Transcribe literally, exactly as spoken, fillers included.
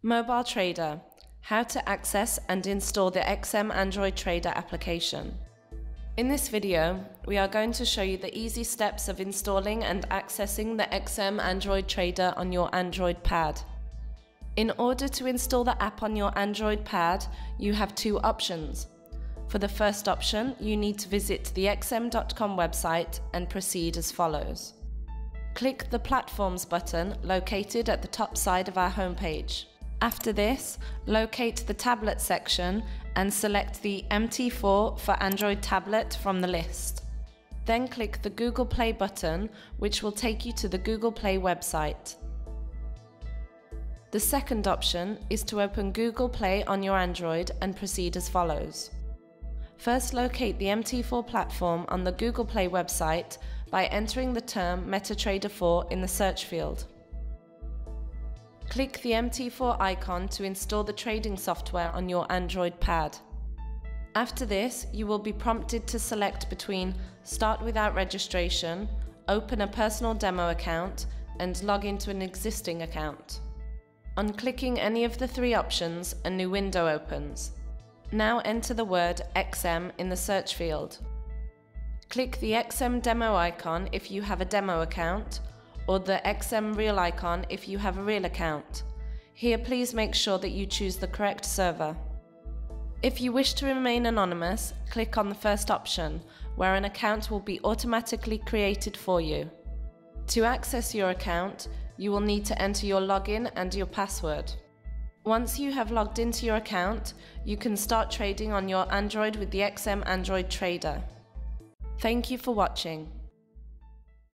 Mobile Trader: how to access and install the X M Android Trader application. In this video, we are going to show you the easy steps of installing and accessing the X M Android Trader on your Android Pad. In order to install the app on your Android Pad, you have two options. For the first option, you need to visit the X M dot com website and proceed as follows. Click the Platforms button located at the top side of our homepage. After this, locate the tablet section and select the M T four for Android tablet from the list. Then click the Google Play button, which will take you to the Google Play website. The second option is to open Google Play on your Android and proceed as follows. First, locate the M T four platform on the Google Play website by entering the term MetaTrader four in the search field. Click the M T four icon to install the trading software on your Android Pad. After this, you will be prompted to select between Start without registration, Open a personal demo account, and log into an existing account. On clicking any of the three options, a new window opens. Now enter the word X M in the search field. Click the X M demo icon if you have a demo account, or the X M Real icon if you have a real account. Here, please make sure that you choose the correct server. If you wish to remain anonymous, click on the first option, where an account will be automatically created for you. To access your account, you will need to enter your login and your password. Once you have logged into your account, you can start trading on your Android with the X M Android Trader. Thank you for watching.